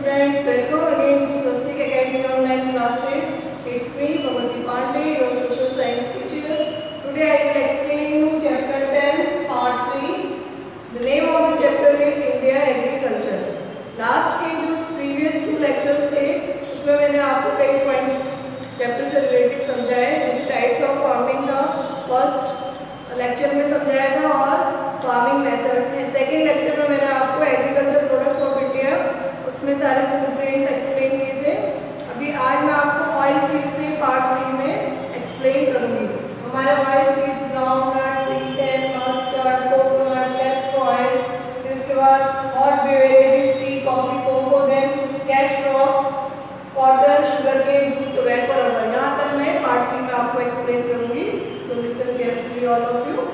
students, welcome again to Swastik Academy online classes. It's me, Bhavati Pandey, your social science teacher. Today I will explain you chapter 10, part 3. The name of the chapter is India Agriculture. Last के जो previous 2 lectures थे, उसमें मैंने आपको कई points chapter से related समझाए, जैसे types of farming था, first lecture में समझाया था और फार्मिंग मेथड थे। सेकेंड लेक्चर में मैंने आपको एग्रीकल्चर प्रोडक्ट्स ऑफ इंडिया उसमें सारे फूड ग्रेन्स एक्सप्लेन किए थे। अभी आज मैं आपको ऑयल सीड्स से पार्ट 3 में एक्सप्लेन करूंगी। हमारे oil seeds groundnut, sesame, mustard, coconut, castor oil, फिर उसके बाद hot beverages, tea, coffee, cocoa, then cash crops, cotton, sugar cane, jute, tobacco, rubber. यहाँ तक मैं पार्ट 3 में आपको एक्सप्लेन करूंगी। So listen carefully all of you.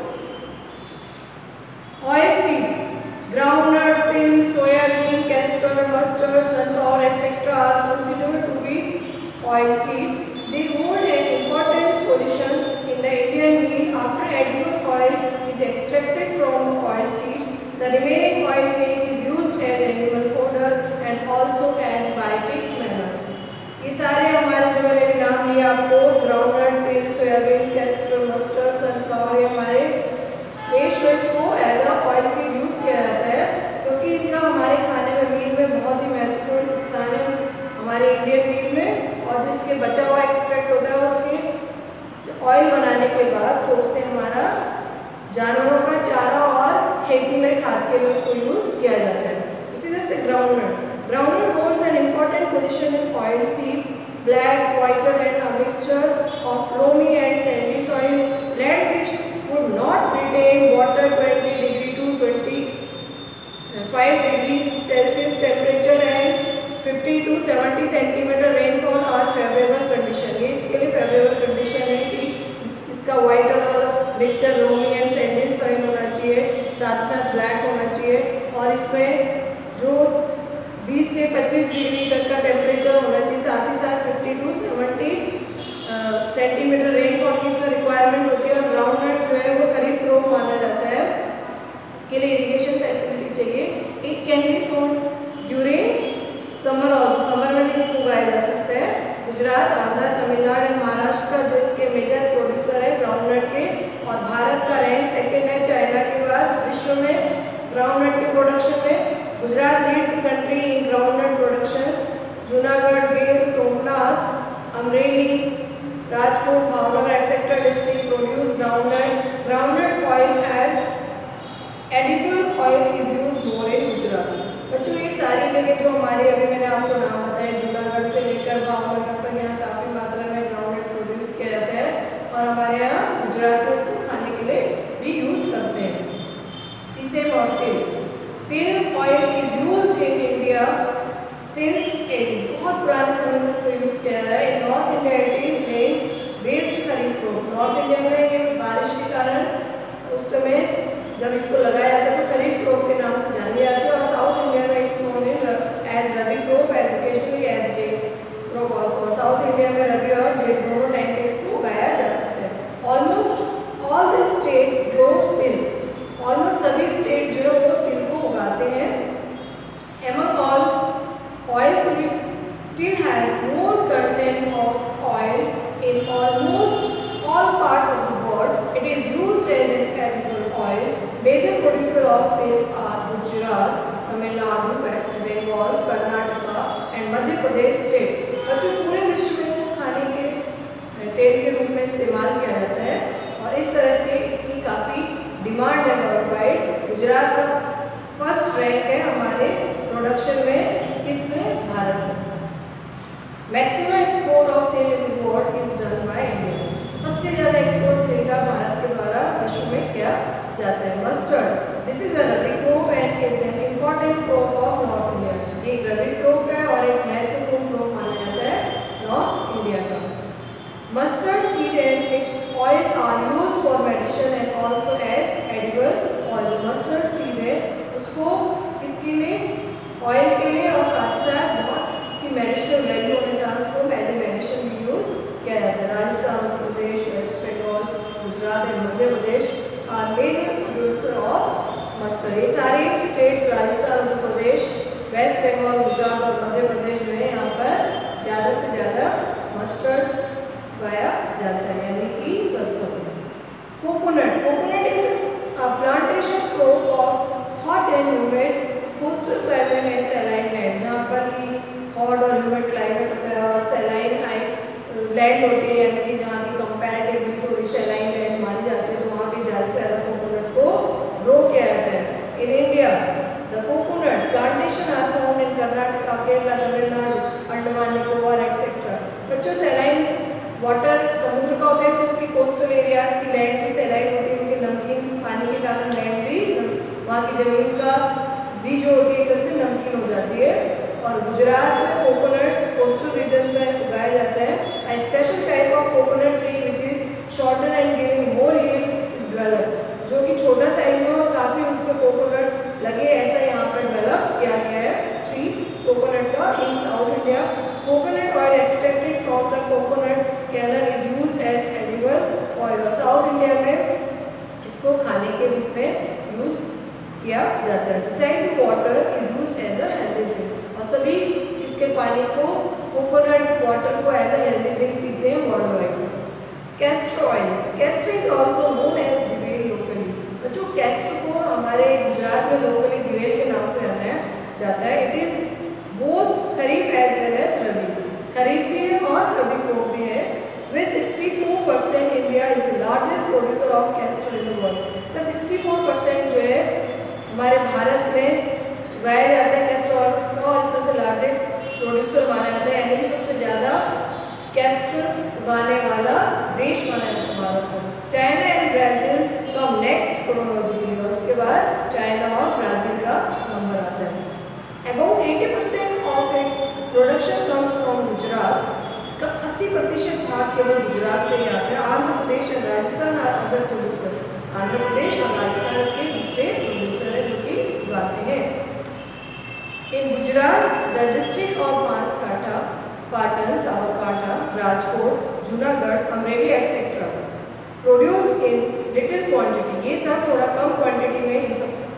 Oil seeds, groundnut, till, soybean, castor, mustard, sunflower, etc. are considered to be oil seeds. They hold an important position in the Indian meal. After edible oil is extracted from the oil seeds, the remaining oil cake is used as animal fodder and also as biotic manure. ये सारे हमारे जो मैंने नाम लिया आपको groundnut, तिल, soybean, castor, mustard, sunflower, ये हमारे देश में इसको as a oil seed use किया जाता है क्योंकि इनका हमारे खाने में मील में बहुत ही महत्वपूर्ण स्थान है हमारे इंडियन मील में। और जो इसके बचा हुआ एक्सट्रैक्ट होता है उसके ऑयल बनाने के बाद तो उससे हमारा जानवरों का चारा और खेती में खाद के लिए उसको यूज़ किया जाता है। इसी तरह से groundnut holds an important position in oil seeds, black, whited and a mixture of loamy and sandy soil, land which would not retain water 20 degree to 25 degree Celsius temperature and 50 to 70 centimeter rainfall are favorable condition। ये इसके लिए favorable condition है कि इसका white और mixture loamy and sandy soil होना चाहिए, साथ साथ black होना चाहिए और इसमें जो 20 से 25 डिग्री तक का टेम्परेचर होना चाहिए, साथ ही साथ 50 टू 70 सेंटीमीटर रेनफॉल की इसमें रिक्वायरमेंट होती है। और ग्राउंडनट जो है वो खरीफ क्रोप माना जाता है, इसके लिए इरिगेशन फैसिलिटी चाहिए। It can be sown during summer और समर में भी इसको उगाया जा सकता है। गुजरात, आंध्र, तमिलनाडु एंड महाराष्ट्र जो इसके मेजर प्रोड्यूसर है ग्राउंडनट के, और भारत का रैंक सेकेंड है चाइना के बाद विश्व में ग्राउंडनट के प्रोडक्शन में। Gujarat leads the country in groundnut production. Junagadh, Gir, Somnath, Amreli, Rajkot, Bhavnagar etcetera district produce groundnut. Groundnut oil as edible oil is use more in Gujarat. बच्चों ये सारी जगह जो हमारे अभी मैंने आपको नाम बताया, जूनागढ़ से लेकर भावनगर तक यहाँ काफ़ी मात्रा में ग्राउंडनट प्रोड्यूस किया जाता है और हमारे यहाँ गुजरात में इसको खाने के लिए भी यूज़ करते हैं। सीसम और til oil is used in India since age, बहुत पुराने समय से इसको यूज़ किया जा रहा है। In North India it is rain based kharif crop. North India में ये बारिश के कारण उस समय जब इसको लगाया जाता है तो खरीफ क्रोप के नाम से जानी जाती है। और साउथ इंडिया में it's known as rabi crop, as occasionally as zaid crop also. South India में रबी और जेट दोनों टाइम पे इसको उगाया जा सकता है। Almost all the states grow til, almost सभी स्टेट जो है वो तिल को उगाते हैं। Among all oil seeds, till has more content of oil in almost all parts of the world. It is used as an edible oil. Major producer of till are Gujarat, Tamil Nadu, West Bengal, Karnataka and Madhya Pradesh states। बच्चों पूरे विश्व में इसको खाने के तेल के रूप में इस्तेमाल किया जाता है और इस तरह से इसकी काफ़ी डिमांड है वर्ल्ड वाइड। गुजरात का फर्स्ट रैंक है हमारे प्रोडक्शन में, किसमें? भारत में। Maximum export of tel in the world is done by India. सबसे ज़्यादा एक्सपोर्ट तेल का भारत के द्वारा विश्व में किया जाता है। Mustard, this is a rabi crop and is an important crop of North India. एक रबी क्रोप है और एक महत्वपूर्ण क्रोप माना जाता है नॉर्थ इंडिया का। Mustard seed and its oil are used for medicine and also as edible oil. Mustard seed है उसको किसके लिए? ऑयल के लिए और साथ साथ बहुत उसकी मेडिसिनल वैल्यू होने के कारण उसको एज ए मेडिसिन भी यूज़ किया जाता है। Rajasthan, Uttar Pradesh, West Bengal, Gujarat and Madhya Pradesh are major producer of mustard. ये सारे स्टेट्स राजस्थान, उत्तर प्रदेश, वेस्ट बंगाल, गुजरात और मध्य मस्टर्ड उगाया जाता है, यानी कि सरसों। Coconut, coconut is a plantation crop of hot and humid coastal climate and saline land, जहाँ पर कि हॉट और ह्यूमिड क्लाइमेट होता है और सैलाइन लैंड होती है, यानी कि जहाँ की कंपैरेटिवली थोड़ी सैलाइन लैंड मानी जाती है, तो वहाँ पे ज़्यादा से ज़्यादा कोकोनट को ग्रो किया जाता है। In India the coconut plantation are found in Karnataka, Kerala, Tamil Nadu, Andaman Nicobar etcetera. बच्चों सैलाइन वाटर समुद्र का होता है, इसलिए उसकी कोस्टल एरियाज की लैंड भी सैलाइन होती है, क्योंकि नमकीन पानी के कारण लैंड भी वहाँ की जमीन का भी जो होती है एक तरह से नमकीन हो जाती है। और गुजरात में कोकोनट कोस्टल रीजन्स में उगाया जाता है। A special type of coconut tree which is shorter and giving more yield is developed, जो कि छोटा साइज में और काफ़ी उसमें कोकोनट लगे, ऐसा यहाँ पर डेवलप किया गया है ट्री कोकोनट का। In South India coconut oil extracted from the coconut kernel is used as edible oil, और साउथ इंडिया में इसको खाने के रूप में यूज किया जाता है। Beside water is used as a healthy drink, और सभी इसके पानी को कोकोनट वाटर को एज अ हेल्दी ड्रिंक पीते हैं world wide. Castor oil, castor is also known as divel locally. बच्चों कैस्टर को हमारे गुजरात में लोकली दिवेल के नाम से जाना जाता है। It is both kharif as well as rabi, kharif भी है और रबी क्रॉप भी है। With 64% India is the largest producer of castor in the world. इसका 64% जो है हमारे भारत में उगाया जाता है कैस्टर ऑयल का, और इस तरह से लार्जेस्ट प्रोड्यूसर माना जाता है, यानी कि सबसे ज़्यादा कैस्टर उगाने वाला देश माना जाता है भारत को। China and Brazil come next chronologically, और उसके बाद चाइना और ब्राज़ील का नंबर आता है। About 80% of its production comes from Gujarat, इसका 80% भाग केवल गुजरात से ही आता है। आंध्र प्रदेश और Rajasthan are other producer, Andhra Pradesh और राजस्थान इसके दूसरे प्रोड्यूसर है जो कि उगाते हैं। In Gujarat, the district of Banaskantha, Patan, Sabarkantha, Rajkot, Junagadh, Amreli, etc. produce in little quantity. ये सब थोड़ा कम क्वांटिटी में इन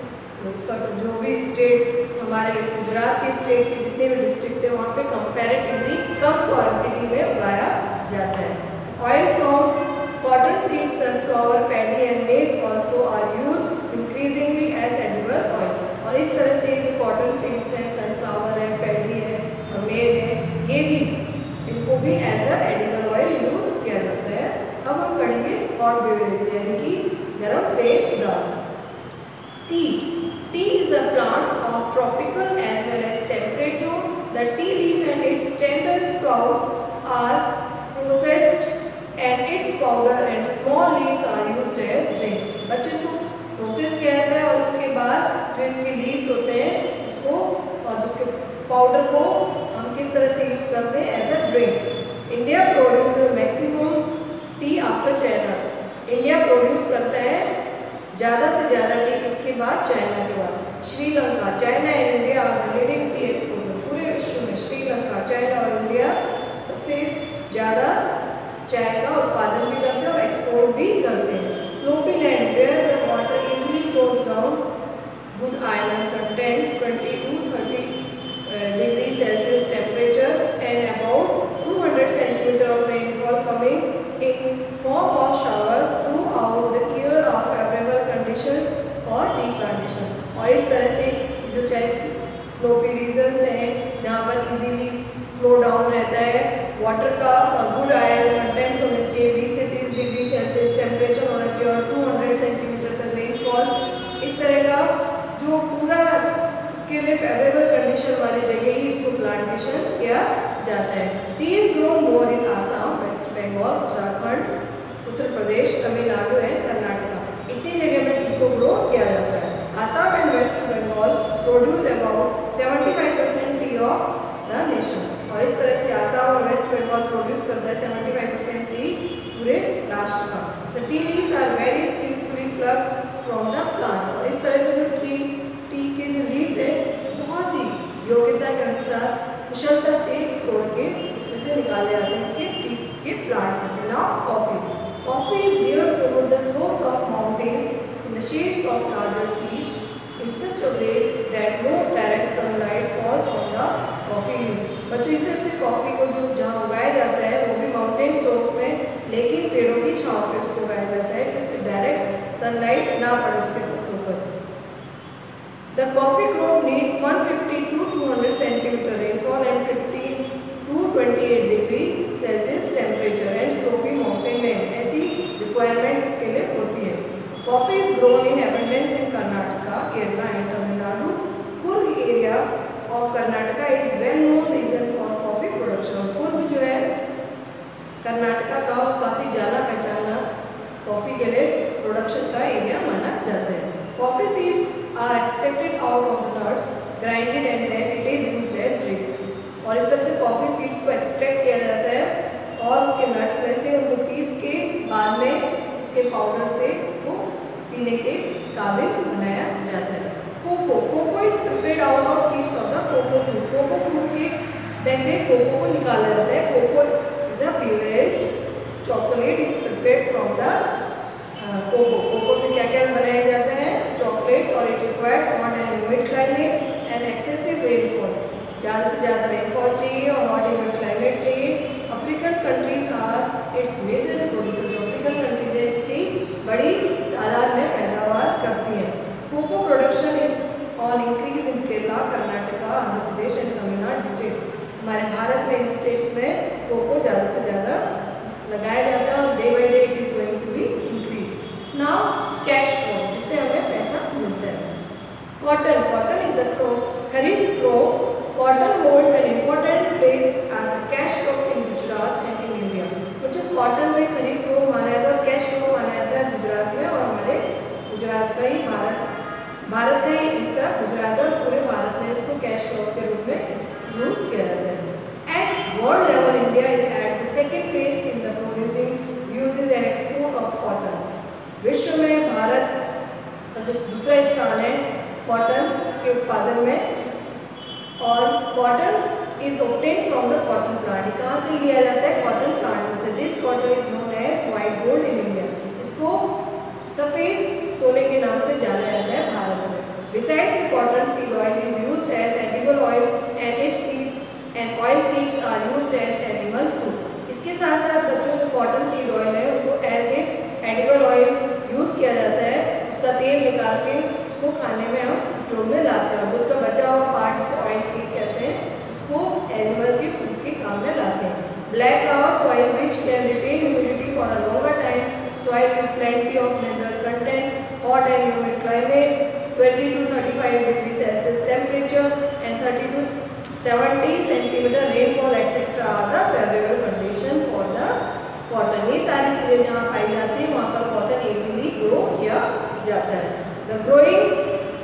सब जो भी स्टेट हमारे गुजरात के स्टेट के जितने भी डिस्ट्रिक्ट है वहाँ पे कंपैरेटिवली कम क्वांटिटी में उगाया जाता है। Oil from cotton seed, sunflower, paddy and maize also are used increasingly as edible oil, और इस तरह से जो कॉटन सीड्स हैं, सनफ्लावर है, पैडी है और मेज है, ये भी इनको भी as a edible oil use किया जाता है। अब हम पढ़ेंगे हॉट बेवरेज, यानी कि गर्म पेय पदार्थ। Tea, tea is a plant of tropical as well as temperate zone. The tea leaf and its tender sprouts are processed and its powder and small leaves are used as drink. बच्चों इसको process किया जाता है और उसके बाद जो इसके लीव्स होते हैं उसको और उसके पाउडर को हम किस तरह से यूज़ करते हैं as a drink. India produce maximum tea after China, India produce करता है ज़्यादा से ज़्यादा टी किसके बाद, चाइना के बाद। Sri Lanka, China and India are the leading tea exporter. पूरे विश्व में श्रीलंका, चाइना और इंडिया सबसे ज़्यादा चाय का उत्पादन भी करते हैं और एक्सपोर्ट भी करते हैं। Sloppy land where the water easily flows down, good iron content 20 to 30 degree Celsius temperature and about 200 centimetre of rainfall coming in form of showers throughout the year of favourable conditions for tea plantation. और इस तरह से जो चाहे sloppy regions हैं जहाँ पर easily flow down रहता है, वाटर का गुड आयरन कंटेंट्स होने चाहिए, 20 से 30 डिग्री सेल्सियस टेम्परेचर होना चाहिए और 200 सेंटीमीटर तक रेनफॉल, इस तरह का जो पूरा उसके लिए फेवरेबल कंडीशन वाली जगह ही इसको प्लांटेशन किया जाता है। Tea is grow more in Assam, West Bengal, Uttarakhand, Uttar Pradesh, Tamil Nadu and Karnataka. इतनी जगह में टी को ग्रो किया जाता है। Assam and West Bengal produce about 75% tea of the nation, और इस तरह से आसाम और वेस्ट बंगाल प्रोड्यूस करता है 75% टी पूरे राष्ट्र का। The tea leaves are very skilfully plucked from the plants, और इस तरह से जो टी के जो लीव्स है बहुत ही योग्यता के अनुसार कुशलता से तोड़ के उसमें से निकाले जाते हैं इसके टी के प्लांट में से। Now coffee, coffee is reared over the slopes of mountains in the shades of larger trees in such a way that no direct sunlight falls on the coffee leaves। बच्चों इस तरह से coffee को जो जहाँ उगाया जाता है वो भी स्लोप्स में, लेकिन पेड़ों की छांव पे उसको उगाया जाता है कि उससे डायरेक्ट सनलाइट ना पड़े उसके पत्तों पर। The coffee crop needs 150 to 200 centimetre rainfall and 50 to 28 degree Celsius temperature and sloppy mountain land, ऐसी रिक्वायरमेंट्स इसके लिए होती है। Coffee is grown in abundance in Karnataka, Kerala and Tamil Nadu. Coorg area of Karnataka is well known region for coffee production. Coorg जो है कर्नाटका का काफ़ी जाना पहचाना कॉफ़ी के लिए प्रोडक्शन का एरिया माना जाता है। Coffee seeds are extracted out of the nuts, grinded and then it is used as drink. और इस तरह से कॉफ़ी सीड्स को एक्सट्रैक्ट किया जाता है और उसके नट्स में से उनको पीस के बाद में इसके पाउडर से उसको पीने के काबिल बनाया जाता है। Cocoa is prepared out of seeds of the cocoa fruit. Cocoa fruit के में से कोको को निकाला जाता है। Cocoa is a beverage, chocolate is prepared from the cocoa. Cocoa से क्या क्या बनाया जाता है? चॉकलेट्स। और it requires hot and humid climate and excessive rainfall. ज़्यादा से ज़्यादा रेनफॉल चाहिए और हॉट ह्यूमिड क्लाइमेट चाहिए। African countries are its major producers. African countries है इसकी बड़ी तादाद में पैदावार करती हैं। Cocoa production is on increase in Kerala, Karnataka, Andhra Pradesh and Tamil Nadu states. हमारे भारत में इन स्टेट्स में कोको ज़्यादा से ज़्यादा लगाया जाता है और day by day it is going to be increase. Now cash crop, जिससे हमें पैसा मिलता है। Cotton is a crop, kharif crop. Cotton holds an important place as a cash crop in Gujarat and in India. तो जो कॉटन में खरीफ crop माना जाता है और कैश क्रॉप माना जाता है गुजरात में, और हमारे गुजरात का ही भारत का ही हिस्सा गुजरात और पूरे भारत में इसको कैश क्रॉप के रूप में यूज किया जाता है। At world level India is at the second place in the producing, usages and export of cotton. विश्व में भारत का जो दूसरा स्थान है कॉटन के उत्पादन में। और cotton is obtain from the cotton plant. कहाँ से लिया जाता है? कॉटन प्लांट में से। This cotton is known as white gold in India. इसको सफ़ेद सोने के नाम से जाना जाता है भारत में। Besides the cotton, seed oil is used as edible oil and its seeds and oil cakes are used as animal food. इसके साथ साथ बच्चों जो कॉटन सीड ऑयल है उनको as a edible oil use किया जाता है। उसका तेल निकाल के उसको खाने में हम उपयोग में लाते हैं। जो उसका बचा हुआ पार्ट जिसे ऑयल केक कहते हैं उसको एनिमल के फूड के काम में लाते हैं। Black cover soil which can retain humidity for a longer time, soil with plenty of mineral contents, hot and humid climate, 20 to 35 degrees Celsius temperature and 30 to 70 centimeter rainfall etc. are the favorable condition for the cotton. ये सारी चीज़ें जहाँ पाई जाती हैं वहाँ पर cotton easily grow किया जाता है। The growing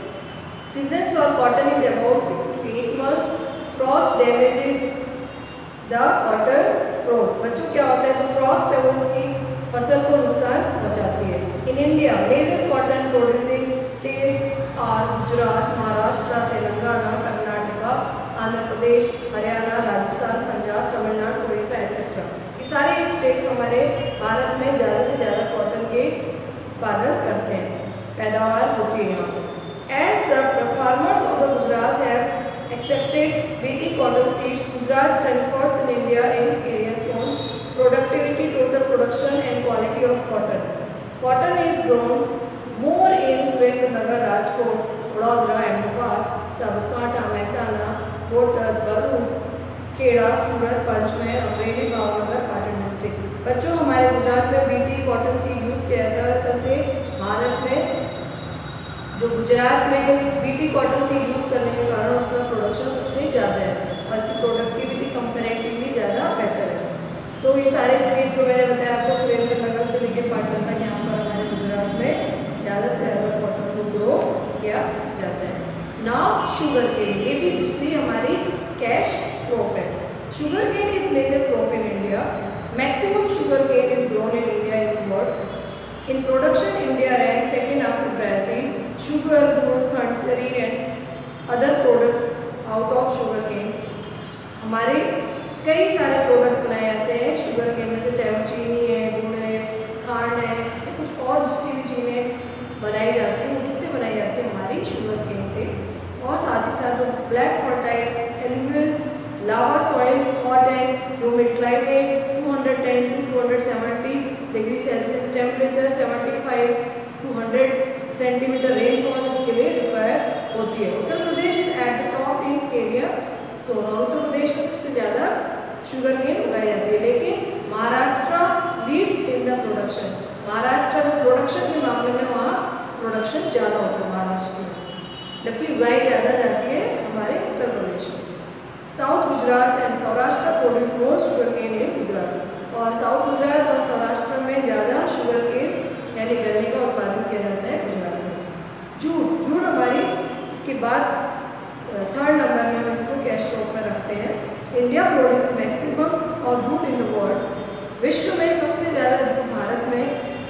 seasons for cotton is about 6 to 8 months. Frost damages the cotton pros. बच्चों क्या होता है जो फ्रॉस्ट है वो इसकी फसल को नुकसान पहुंचाती है। In India major cotton producing states are Gujarat, Maharashtra, Telangana, Karnataka, Andhra Pradesh, Haryana, Rajasthan, Punjab, Tamil Nadu, Orissa etcetera. ये सारे स्टेट्स हमारे भारत में ज़्यादा से ज़्यादा कॉटन के उत्पादन करते हैं, पैदावार होती है यहाँ पर। As the farmers of the Gujarat have accepted BT cotton seeds, Gujarat stand in India in areas on productivity, total production and quality of cotton. Cotton is grown more in Surendranagar, Rajkot, Vadodara, Ahmedabad, Sabarkantha, Mehsana, Botad, Bharuch, Kheda, Surat, Panchmahal, Amreli, Bhavnagar, Patan district. बच्चों हमारे गुजरात में BT cotton seed use किया जाता है। इस तरह से भारत में जो गुजरात में बीटी कॉटन सीड यूज़ करने के कारण उसका प्रोडक्शन सबसे ज़्यादा है और इसकी प्रोडक्टिविटी कंपेरेटिवली ज़्यादा बेटर है। तो ये सारे स्टेट जो मैंने बताया आपको सुरेंद्रनगर से लेकर पाटन तक यहाँ पर हमारे गुजरात में ज़्यादा से ज़्यादा कॉटन को ग्रो किया जाता है। नाउ शुगर केन, ये भी दूसरी हमारी कैश क्रॉप है। Sugar cane is major crop in India. Maximum sugar cane is grown in India in the world. In production India rank second after Brazil. Sugar, gur, khandsari and other products out of sugar cane. हमारे कई सारे products बनाए जाते हैं sugar cane में से, चाहे वो चीनी है, गुड़ है, खांड है, या कुछ और दूसरी भी चीज़ें बनाई जाती हैं। वो किससे बनाई जाती है? हमारी शुगर केन से। और साथ ही साथ जो black fertile alluvial lava soil, hot and humid climate, 210 to 270 degree Celsius temperature, 75 to 100 centimetre rainfall इसके लिए रिक्वायर होती है। Uttar Pradesh is at the top in area sown, और उत्तर प्रदेश में सबसे ज़्यादा शुगर केन उगाई जाती है, लेकिन Maharashtra leads in the production. Maharashtra में प्रोडक्शन के मामले में वहाँ प्रोडक्शन ज़्यादा होता है महाराष्ट्र में, जबकि उगाई ज़्यादा जाती है हमारे उत्तर प्रदेश में। South Gujarat and Saurashtra produce more sugar cane in Gujarat, और साउथ गुजरात और सौराष्ट्र में ज़्यादा शुगर केन यानी गन्ने का उत्पादन किया जाता है गुजरात में। जूट, जूट हमारी इसके बाद थर्ड नंबर में हम इसको कैश क्रॉप में रखते हैं। India produce maximum of jute in the world, विश्व में सबसे ज़्यादा जूट भारत में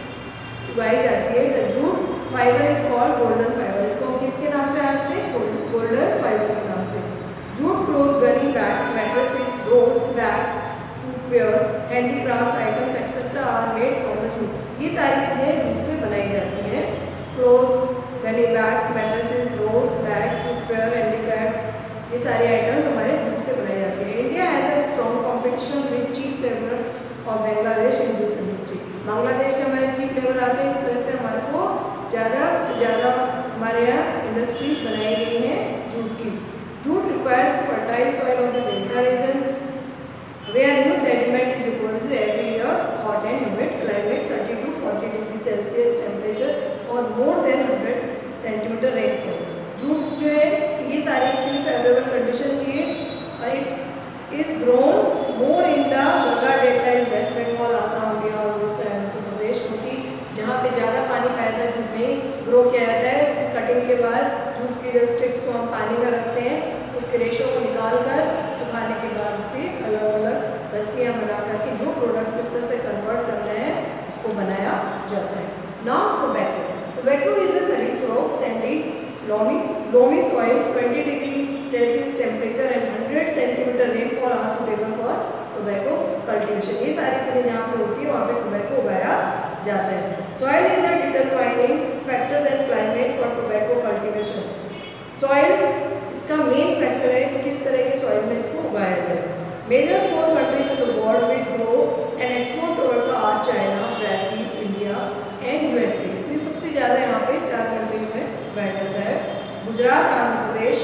उगाई जाती है। The jute fibre is called golden fibre, इसको हम किसके नाम से आते हैं? गोल्डन फाइबर के नाम से। Jute cloth, gunny bags, mattresses, robes, bags, footwears, handicrafts items etcetera are made from the jute. ये सारी चीज़ें जूट से बनाई जाती हैं। Cloth, gunny bags, mattresses, robes, bag, footwear, handicraft, ये सारी आइटम्स हमारे जूट से बनाई जाती है। India has a strong competition with cheap labour और Bangladesh in jute industry. Bangladesh से हमारे चीप लेबर आते हैं, इस तरह से हमारे को ज़्यादा से ज़्यादा हमारे यहाँ इंडस्ट्रीज बनाई गई हैं जूट की। Jute requires fertile soil of the delta region where new sediment is deposited every year, hot and humid climate, 30 to 40 degree Celsius temperature और more than 100 centimetre rainfall. Jute जो है ये सारी इसके लिए फेवरेबल कंडीशन चाहिए, और it is grown more in the Ganga delta is West Bengal, Assam, Bihar, Orissa and Uttar Pradesh, क्योंकि जहाँ पे ज़्यादा पानी पाया था जूट में ग्रो किया जाता है। इसकी कटिंग के बाद जूट की जो स्टिक्स को हम पानी में रखते हैं, उसके रेशों को निकाल कर सुखाने के बाद उसे अलग अलग रस्सियाँ बना करके जो प्रोडक्ट्स इस तरह से कन्वर्ट करना है उसको बनाया जाता है। Now tobacco, tobacco is a kharif crop, sandy loamy soil, 20 degree Celsius temperature and 100 centimetre rainfall are suitable for tobacco cultivation. ये सारी चीज़ें जहाँ पे होती है वहाँ पे टोबैको उगाया जाता है। Soil is a determining factor then climate for tobacco cultivation. Soil इसका मेन फैक्टर है कि किस तरह के सॉइल में इसको उगाया जाए। Major 4 countries of the world which grow and export tobacco are China, Brazil, India and USA. ये सबसे ज़्यादा यहाँ पे 4 कंट्रीज में उगाया जाता है। Gujarat, Andhra Pradesh,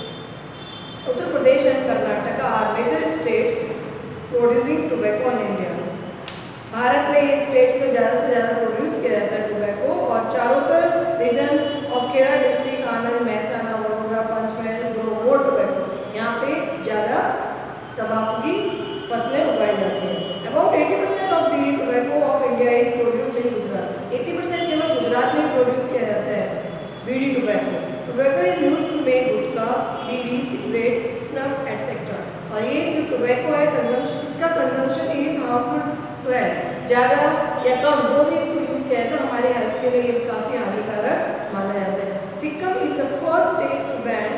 Uttar Pradesh and Karnataka are major states producing tobacco in India. Bharat में ये स्टेट्स में ज़्यादा से ज़्यादा प्रोड्यूस किया जाता है टोबैको, और चारों region of Kerala district, Anand, Mehsana, Vadodara, Panchmahal grow more tobacco. यहाँ पे ज़्यादा तंबाकू की फसलें उगाई जाती हैं। About 80% of beedi tobacco of India is produced in Gujarat. 80% केवल गुजरात में प्रोड्यूस किया जाता है beedi tobacco. Tobacco is use to make gutkha, beedi, cigarette, snuff etcetera. और ये जो टोबैको है कंजम्पशन, इसका consumption is harmful to health, ज़्यादा या कम जो भी इसको यूज़ किया जाता है हमारे हेल्थ के लिए काफ़ी हानिकारक माना जाता है। Sikkim is the first state to ban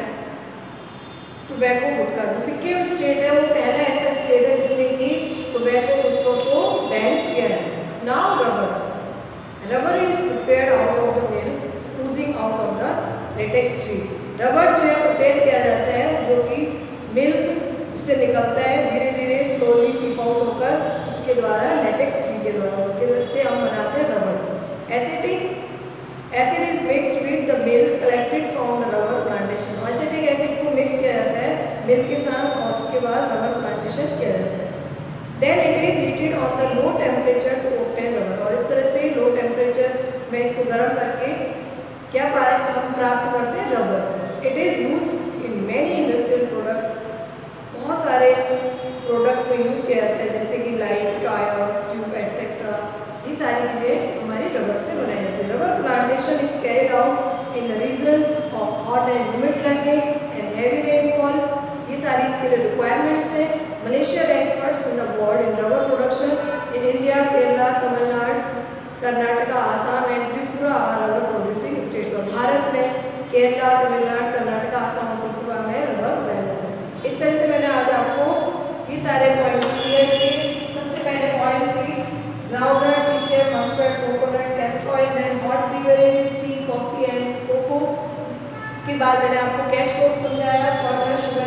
tobacco gutkha. जो सिक्किम स्टेट है वो पहला ऐसा स्टेट है जिसने कि टोबैको गुटखा को बैन किया है। Now rubber, rubber is prepared out of the milk oozing out of the latex tree. Rubber जो है प्रिपेयर किया जाता है, जो कि मिल्क उससे निकलता है धीरे धीरे स्लोली सीप आउट होकर उसके द्वारा लेटेक्स ट्री के द्वारा, उसके से हम बनाते हैं rubber. Acid is mixed with the milk collected from the rubber plantation. Acetic acid को मिक्स किया जाता है मिल्क के साथ और उसके बाद रबर प्लांटेशन किया जाता है। Then it is heated on the low temperature to obtain rubber. और इस तरह से लो टेम्परेचर में इसको गर्म करके क्या हम प्राप्त करते हैं? Rubber. It is used in many industrial products, बहुत सारे प्रोडक्ट्स में यूज़ किया जाता है जैसे कि लाइट, टायर्स, ट्यूब एटसेट्रा। ये सारी चीज़ें हमारी रबर से बनाई जाती है। Rubber plantation is carried out in the regions of hot and humid climate and heavy rainfall. ये सारी इसके लिए रिक्वायरमेंट्स हैं। Malaysia ranks first in the world in rubber production. In India Kerala, Tamil Nadu, Karnataka, Assam and Tripura are rubber producing states. और भारत में केरला, तमिलनाडु, कर्नाटका, आसाम और त्रिपुरा में rubber उगाया जाता है। इस तरह से मैंने आज आपको ये सारे पॉइंट्स क्लियर किए। सबसे पहले ऑयल सीड्स, ग्राउंडनट सीड्स है, mustard, coconut, castor oil, then hot beverages, tea, coffee and cocoa. उसके बाद मैंने आपको कैश क्रॉप समझाया, कॉटन, शुगर